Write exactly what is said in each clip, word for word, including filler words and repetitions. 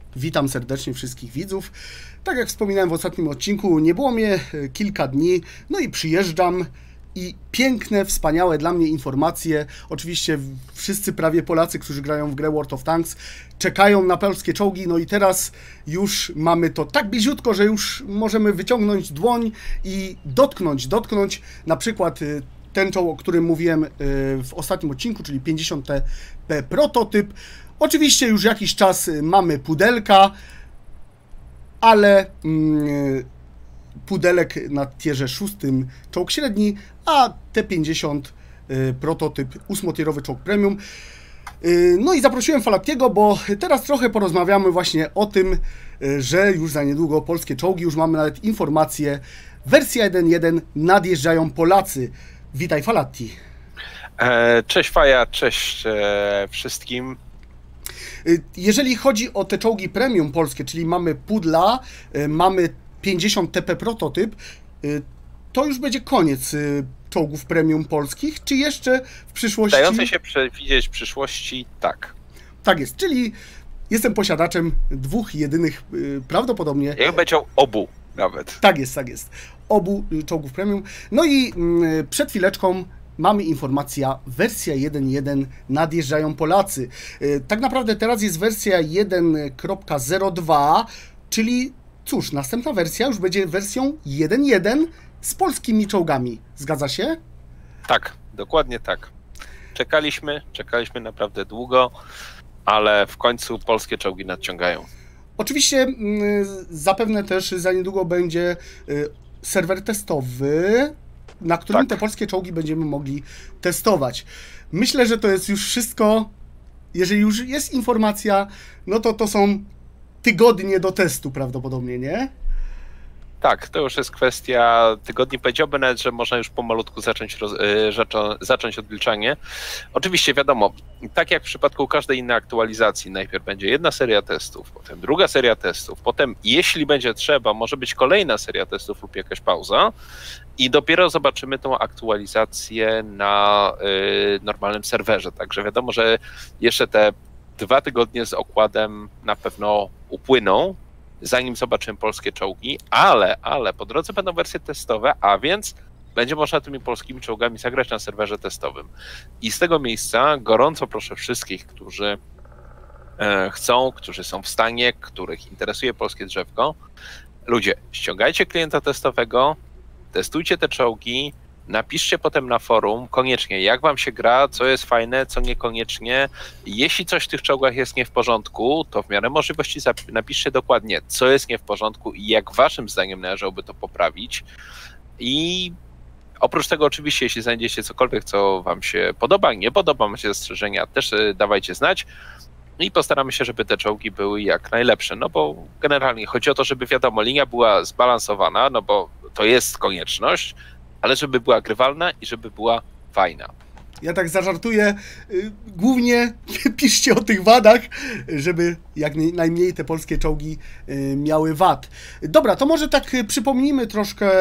Witam serdecznie wszystkich widzów. Tak jak wspominałem w ostatnim odcinku, nie było mnie kilka dni, no i przyjeżdżam i piękne, wspaniałe dla mnie informacje. Oczywiście wszyscy prawie Polacy, którzy grają w grę World of Tanks, czekają na polskie czołgi, no i teraz już mamy to tak bliziutko, że już możemy wyciągnąć dłoń i dotknąć, dotknąć na przykład ten czołg, o którym mówiłem w ostatnim odcinku, czyli pięćdziesiąt T P prototyp. Oczywiście już jakiś czas mamy pudelka, ale mm, pudelek na tierze szóstym czołg średni, a T pięćdziesiąt y, prototyp ósmotierowy czołg premium. Y, no i zaprosiłem Falattiego, bo teraz trochę porozmawiamy właśnie o tym, y, że już za niedługo polskie czołgi, już mamy nawet informację, wersja jeden jeden, nadjeżdżają Polacy. Witaj Falatti. Cześć Faja, cześć wszystkim. Jeżeli chodzi o te czołgi premium polskie, czyli mamy Pudla, mamy pięćdziesiąt T P prototyp, to już będzie koniec czołgów premium polskich, czy jeszcze w przyszłości... Dające się przewidzieć w przyszłości, tak. Tak jest, czyli jestem posiadaczem dwóch jedynych, prawdopodobnie... Ja bym powiedział obu nawet. Tak jest, tak jest. Obu czołgów premium. No i przed chwileczką mamy informacja, wersja jeden jeden, nadjeżdżają Polacy. Tak naprawdę teraz jest wersja jeden kropka zero dwa, czyli cóż, następna wersja już będzie wersją jeden jeden z polskimi czołgami. Zgadza się? Tak, dokładnie tak. Czekaliśmy, czekaliśmy naprawdę długo, ale w końcu polskie czołgi nadciągają. Oczywiście zapewne też za niedługo będzie serwer testowy, na którym tak. te polskie czołgi będziemy mogli testować. Myślę, że to jest już wszystko. Jeżeli już jest informacja, no to to są tygodnie do testu prawdopodobnie, nie? Tak, to już jest kwestia tygodni. Powiedziałbym nawet, że można już pomalutku zacząć, roz, zacząć odliczanie. Oczywiście wiadomo, tak jak w przypadku każdej innej aktualizacji, najpierw będzie jedna seria testów, potem druga seria testów, potem jeśli będzie trzeba, może być kolejna seria testów lub jakaś pauza i dopiero zobaczymy tą aktualizację na y, normalnym serwerze. Także wiadomo, że jeszcze te dwa tygodnie z okładem na pewno upłyną, zanim zobaczymy polskie czołgi, ale, ale po drodze będą wersje testowe, a więc będzie można tymi polskimi czołgami zagrać na serwerze testowym. I z tego miejsca gorąco proszę wszystkich, którzy e, chcą, którzy są w stanie, których interesuje polskie drzewko, ludzie, ściągajcie klienta testowego, testujcie te czołgi, napiszcie potem na forum koniecznie, jak wam się gra, co jest fajne, co niekoniecznie. Jeśli coś w tych czołgach jest nie w porządku, to w miarę możliwości napiszcie dokładnie, co jest nie w porządku i jak waszym zdaniem należałoby to poprawić. I oprócz tego oczywiście, jeśli znajdziecie cokolwiek, co wam się podoba, nie podoba, macie zastrzeżenia, też dawajcie znać. I postaramy się, żeby te czołgi były jak najlepsze, no bo generalnie chodzi o to, żeby wiadomo, linia była zbalansowana, no bo to jest konieczność, ale żeby była grywalna i żeby była fajna. Ja tak zażartuję, głównie piszcie o tych wadach, żeby jak najmniej te polskie czołgi miały wad. Dobra, to może tak przypomnijmy troszkę,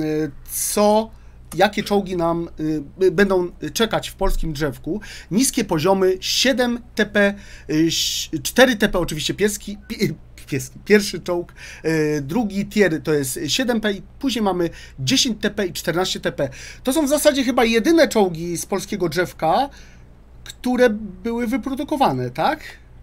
co, jakie czołgi nam będą czekać w polskim drzewku. Niskie poziomy, siedem T P, cztery T P oczywiście pieski, Pieski. Pierwszy czołg, yy, drugi tier to jest siedem P i później mamy dziesięć T P i czternaście T P. To są w zasadzie chyba jedyne czołgi z polskiego drzewka, które były wyprodukowane, tak?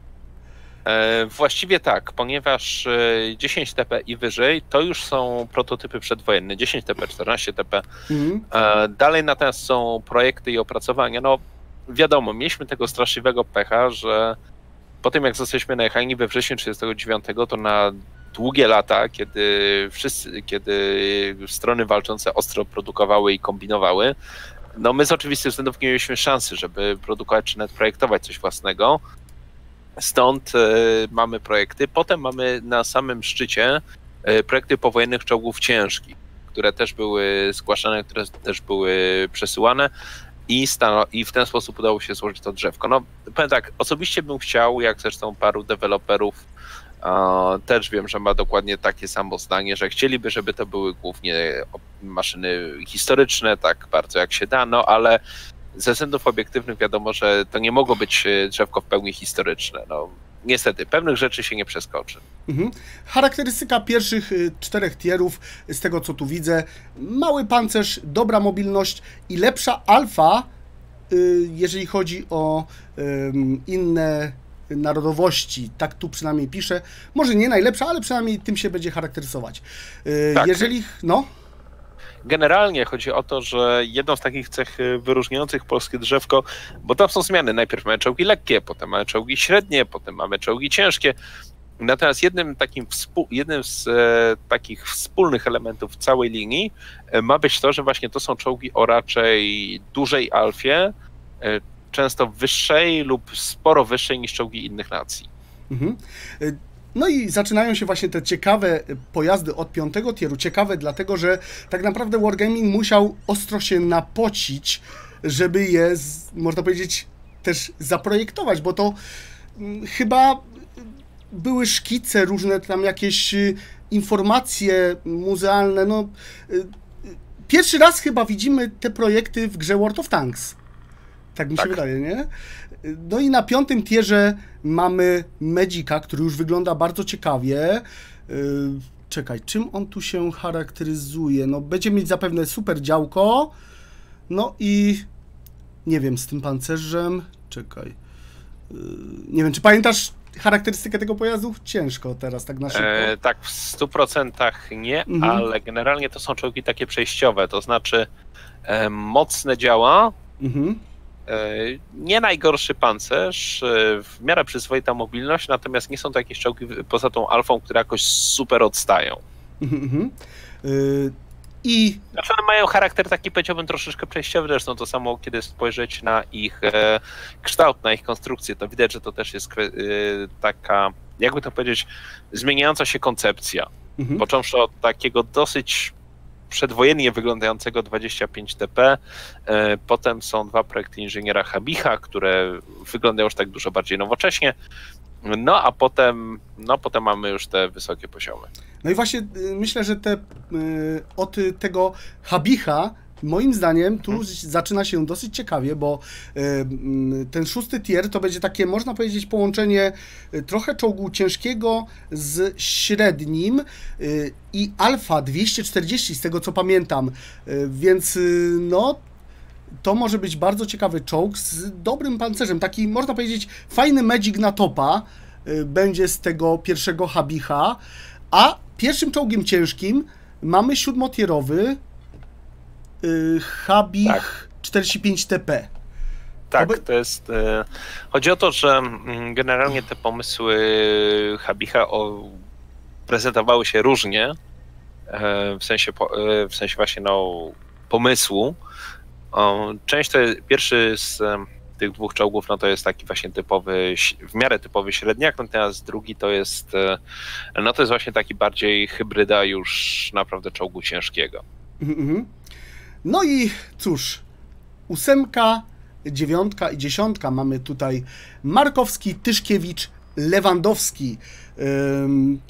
E, właściwie tak, ponieważ dziesięć T P i wyżej to już są prototypy przedwojenne, dziesięć T P, czternaście T P. Mhm. E, dalej natomiast są projekty i opracowania. No wiadomo, mieliśmy tego straszliwego pecha, że po tym jak zostaliśmy najechani we wrześniu trzydziestego dziewiątego, to na długie lata, kiedy wszyscy, kiedy strony walczące ostro produkowały i kombinowały, no my z oczywistych względów nie mieliśmy szansy, żeby produkować czy nawet projektować coś własnego. Stąd y, mamy projekty. Potem mamy na samym szczycie y, projekty powojennych czołgów ciężkich, które też były zgłaszane, które też były przesyłane. I, I w ten sposób udało się złożyć to drzewko. No, powiem tak, osobiście bym chciał, jak zresztą paru deweloperów, e, też wiem, że ma dokładnie takie samo zdanie, że chcieliby, żeby to były głównie maszyny historyczne, tak bardzo jak się da, no ale ze względów obiektywnych wiadomo, że to nie mogło być drzewko w pełni historyczne. No, niestety, pewnych rzeczy się nie przeskoczy. Mhm. Charakterystyka pierwszych y, czterech tierów, z tego co tu widzę, mały pancerz, dobra mobilność i lepsza alfa, y, jeżeli chodzi o y, inne narodowości, tak tu przynajmniej piszę. Może nie najlepsza, ale przynajmniej tym się będzie charakteryzować. Y, tak. Jeżeli, no... Generalnie chodzi o to, że jedną z takich cech wyróżniających polskie drzewko, bo tam są zmiany, najpierw mamy czołgi lekkie, potem mamy czołgi średnie, potem mamy czołgi ciężkie, natomiast jednym, takim współ, jednym z e, takich wspólnych elementów całej linii e, ma być to, że właśnie to są czołgi o raczej dużej alfie, e, często wyższej lub sporo wyższej niż czołgi innych nacji. Mhm. No i zaczynają się właśnie te ciekawe pojazdy od piątego tieru. Ciekawe dlatego, że tak naprawdę Wargaming musiał ostro się napocić, żeby je, można powiedzieć, też zaprojektować, bo to chyba były szkice, różne tam jakieś informacje muzealne. No, pierwszy raz chyba widzimy te projekty w grze World of Tanks. Tak mi się tak wydaje, nie? No i na piątym tierze mamy Magica, który już wygląda bardzo ciekawie. Czekaj, czym on tu się charakteryzuje? No, będzie mieć zapewne super działko. No i nie wiem, z tym pancerzem. Czekaj. Nie wiem, czy pamiętasz charakterystykę tego pojazdu? Ciężko teraz, tak na szybko. E, tak, w stu procentach nie, mhm. ale generalnie to są czołgi takie przejściowe, to znaczy e, mocne działa, mhm. nie najgorszy pancerz, w miarę przyzwoita mobilność, natomiast nie są to jakieś czołgi poza tą alfą, które jakoś super odstają. Mm-hmm. Yy, I... Znaczy one mają charakter taki, powiedziałbym, troszeczkę przejściowy, zresztą to samo, kiedy spojrzeć na ich e, kształt, na ich konstrukcję, to widać, że to też jest e, taka, jakby to powiedzieć, zmieniająca się koncepcja. Mm-hmm. Począwszy od takiego dosyć przedwojennie wyglądającego dwadzieścia pięć T P. Potem są dwa projekty inżyniera Habicha, które wyglądają już tak dużo bardziej nowocześnie. No a potem, no, potem mamy już te wysokie poziomy. No i właśnie myślę, że te, od tego Habicha, moim zdaniem, tu hmm. zaczyna się dosyć ciekawie, bo ten szósty tier to będzie takie, można powiedzieć, połączenie trochę czołgu ciężkiego z średnim i alfa dwieście czterdzieści, z tego co pamiętam, więc no to może być bardzo ciekawy czołg z dobrym pancerzem, taki, można powiedzieć, fajny Magic na topa będzie z tego pierwszego Habicha, a pierwszym czołgiem ciężkim mamy siódmotierowy Habich tak. czterdzieści pięć T P. Tak, Oby... to jest... E, chodzi o to, że generalnie te pomysły Habicha o, prezentowały się różnie, e, w sensie, e, w sensie właśnie no, pomysłu. O, część to jest, pierwszy z e, tych dwóch czołgów, no to jest taki właśnie typowy, w miarę typowy średniak, natomiast drugi to jest, e, no to jest właśnie taki bardziej hybryda już naprawdę czołgu ciężkiego. Mhm. No i cóż, ósemka, dziewiątka i dziesiątka mamy tutaj Markowski, Tyszkiewicz, Lewandowski. Ym,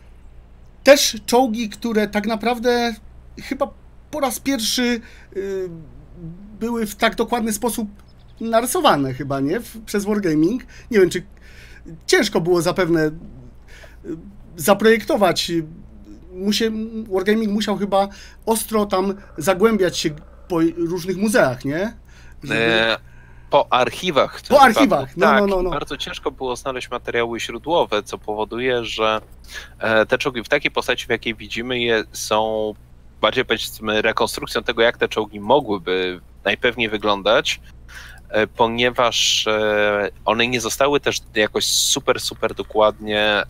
też czołgi, które tak naprawdę chyba po raz pierwszy y, były w tak dokładny sposób narysowane chyba, nie? W, przez Wargaming. Nie wiem, czy ciężko było zapewne y, zaprojektować. Musie, Wargaming musiał chyba ostro tam zagłębiać się po różnych muzeach, nie? Żeby... Po archiwach. Po archiwach, no, tak, no, no, no. Bardzo ciężko było znaleźć materiały źródłowe, co powoduje, że te czołgi w takiej postaci, w jakiej widzimy je, są bardziej, powiedzmy, rekonstrukcją tego, jak te czołgi mogłyby najpewniej wyglądać, ponieważ one nie zostały też jakoś super, super dokładnie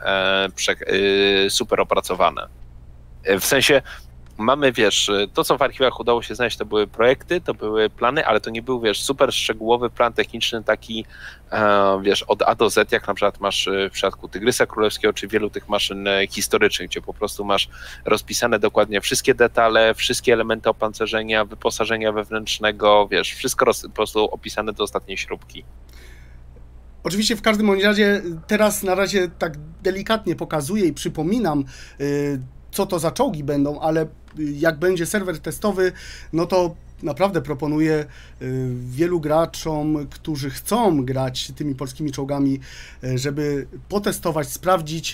super opracowane. W sensie mamy, wiesz, to co w archiwach udało się znaleźć, to były projekty, to były plany, ale to nie był, wiesz, super szczegółowy plan techniczny taki, wiesz, od A do Z, jak na przykład masz w przypadku Tygrysa Królewskiego, czy wielu tych maszyn historycznych, gdzie po prostu masz rozpisane dokładnie wszystkie detale, wszystkie elementy opancerzenia, wyposażenia wewnętrznego, wiesz, wszystko roz, po prostu opisane do ostatniej śrubki. Oczywiście w każdym razie teraz na razie tak delikatnie pokazuję i przypominam, yy, co to za czołgi będą, ale jak będzie serwer testowy, no to naprawdę proponuję wielu graczom, którzy chcą grać tymi polskimi czołgami, żeby potestować, sprawdzić.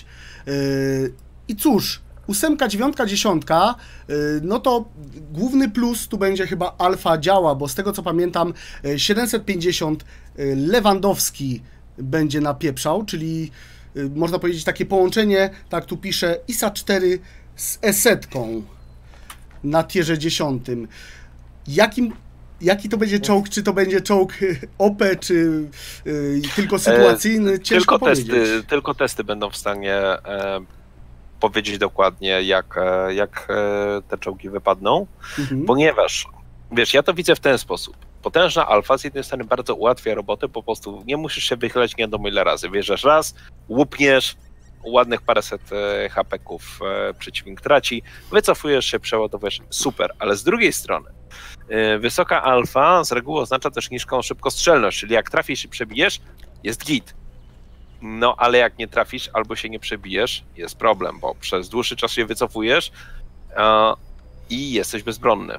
I cóż, ósemka, dziewiątka, dziesiątka, no to główny plus tu będzie chyba alfa działa, bo z tego co pamiętam siedemset pięćdziesiąt Lewandowski będzie napieprzał, czyli można powiedzieć takie połączenie, tak tu pisze, I S A cztery z esetką na tierze dziesiątym. Jakim, jaki to będzie czołg? Czy to będzie czołg O P, czy y, tylko sytuacyjny? Ciężko tylko powiedzieć. Testy, tylko testy będą w stanie e, powiedzieć dokładnie, jak, e, jak e, te czołgi wypadną, mhm. ponieważ, wiesz, ja to widzę w ten sposób. Potężna alfa z jednej strony bardzo ułatwia robotę, po prostu nie musisz się wychylać nie wiadomo ile razy. Wjeżdżasz raz, łupniesz, ładnych paręset hapeków e, przeciwnik traci, wycofujesz się, przeładowujesz, super, ale z drugiej strony e, wysoka alfa z reguły oznacza też niską szybkostrzelność, czyli jak trafisz i przebijesz, jest git. No ale jak nie trafisz albo się nie przebijesz, jest problem, bo przez dłuższy czas się wycofujesz e, i jesteś bezbronny.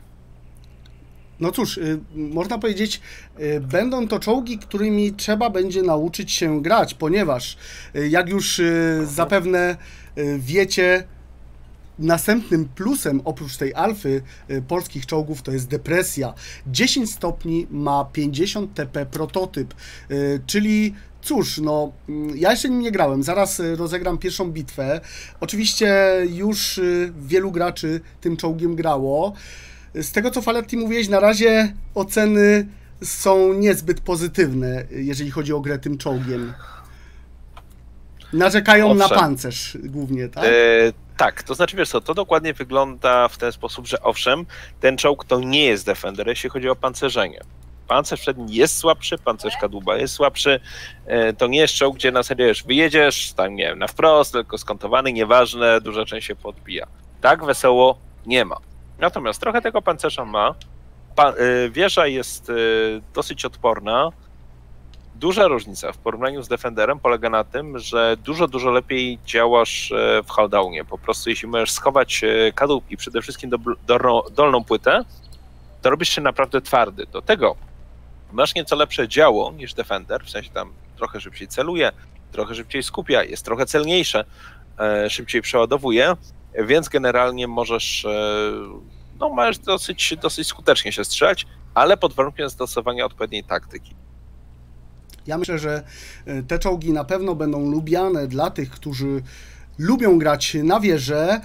No cóż, y, można powiedzieć, y, będą to czołgi, którymi trzeba będzie nauczyć się grać, ponieważ y, jak już y, zapewne y, wiecie, następnym plusem oprócz tej alfy y, polskich czołgów to jest depresja. dziesięć stopni ma pięćdziesiąt T P prototyp, y, czyli cóż, no ja jeszcze nim nie grałem, zaraz y, rozegram pierwszą bitwę. Oczywiście już y, wielu graczy tym czołgiem grało. Z tego, co Faletti mówiłeś, na razie oceny są niezbyt pozytywne, jeżeli chodzi o grę tym czołgiem. Narzekają Owszem. na pancerz głównie, tak? E, tak, to znaczy, wiesz co, to dokładnie wygląda w ten sposób, że owszem, ten czołg to nie jest Defender, jeśli chodzi o pancerzenie. Pancerz przedni jest słabszy, pancerz kadłuba jest słabszy. E, to nie jest czołg, gdzie na serio już wyjedziesz, tam nie wiem, na wprost, tylko skontowany, nieważne, duża część się podbija. Tak wesoło nie ma. Natomiast trochę tego pancerza ma. Pa, y, wieża jest y, dosyć odporna. Duża różnica w porównaniu z Defenderem polega na tym, że dużo, dużo lepiej działasz y, w howldownie. Po prostu jeśli możesz schować y, kadłub i przede wszystkim do, do, dolną płytę, to robisz się naprawdę twardy. Do tego masz nieco lepsze działo niż Defender, w sensie tam trochę szybciej celuje, trochę szybciej skupia, jest trochę celniejsze, y, szybciej przeładowuje. Więc generalnie możesz, no możesz dosyć, dosyć skutecznie się strzelać, ale pod warunkiem zastosowania odpowiedniej taktyki. Ja myślę, że te czołgi na pewno będą lubiane dla tych, którzy lubią grać na wieżę.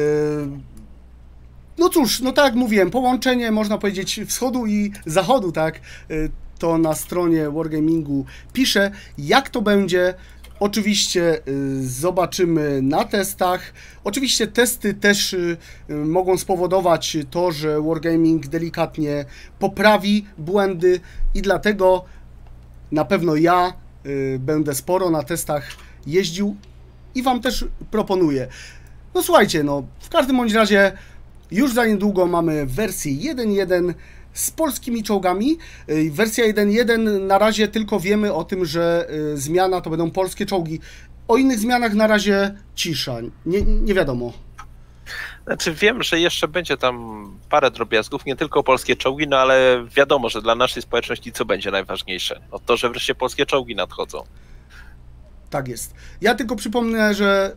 No cóż, no tak jak mówiłem, połączenie można powiedzieć wschodu i zachodu, tak, to na stronie Wargamingu pisze, jak to będzie. Oczywiście y, zobaczymy na testach. Oczywiście testy też y, mogą spowodować to, że Wargaming delikatnie poprawi błędy i dlatego na pewno ja y, będę sporo na testach jeździł i Wam też proponuję. No słuchajcie, no w każdym bądź razie już za niedługo mamy wersję jeden jeden z polskimi czołgami. Wersja jeden jeden na razie tylko wiemy o tym, że zmiana to będą polskie czołgi. O innych zmianach na razie cisza. Nie, nie wiadomo. Znaczy wiem, że jeszcze będzie tam parę drobiazgów, nie tylko polskie czołgi, no ale wiadomo, że dla naszej społeczności co będzie najważniejsze? No to, że wreszcie polskie czołgi nadchodzą. Tak jest. Ja tylko przypomnę, że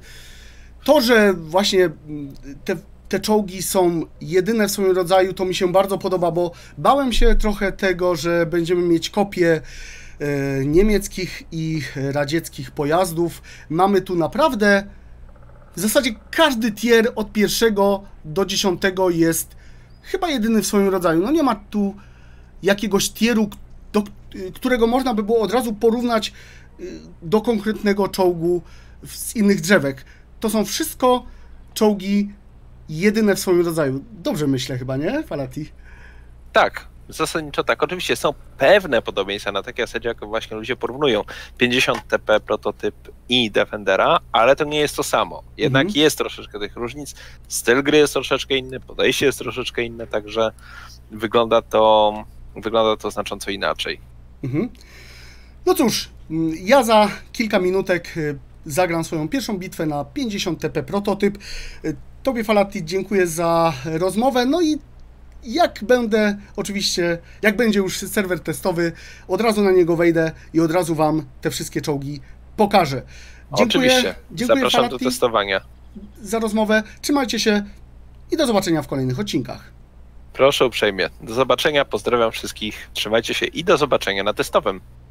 to, że właśnie te Te czołgi są jedyne w swoim rodzaju, to mi się bardzo podoba, bo bałem się trochę tego, że będziemy mieć kopie e, niemieckich i radzieckich pojazdów. Mamy tu naprawdę, w zasadzie każdy tier od pierwszego do dziesiątego jest chyba jedyny w swoim rodzaju. No nie ma tu jakiegoś tieru, do którego można by było od razu porównać do konkretnego czołgu z innych drzewek. To są wszystko czołgi jedyne w swoim rodzaju. Dobrze myślę chyba, nie, Faletti? Tak, zasadniczo tak. Oczywiście są pewne podobieństwa na takiej zasadzie, jak właśnie ludzie porównują pięćdziesiąt T P prototyp i Defendera, ale to nie jest to samo. Jednak mhm. jest troszeczkę tych różnic. Styl gry jest troszeczkę inny, podejście jest troszeczkę inne, także wygląda to, wygląda to znacząco inaczej. Mhm. No cóż, ja za kilka minutek zagram swoją pierwszą bitwę na pięćdziesiąt T P prototyp. Tobie, Faletti, dziękuję za rozmowę, no i Jak będę, oczywiście, jak będzie już serwer testowy, od razu na niego wejdę i od razu Wam te wszystkie czołgi pokażę. Dziękuję, Oczywiście, dziękuję zapraszam Falati do testowania. Za rozmowę, trzymajcie się i do zobaczenia w kolejnych odcinkach. Proszę uprzejmie, do zobaczenia, pozdrawiam wszystkich, trzymajcie się i do zobaczenia na testowym.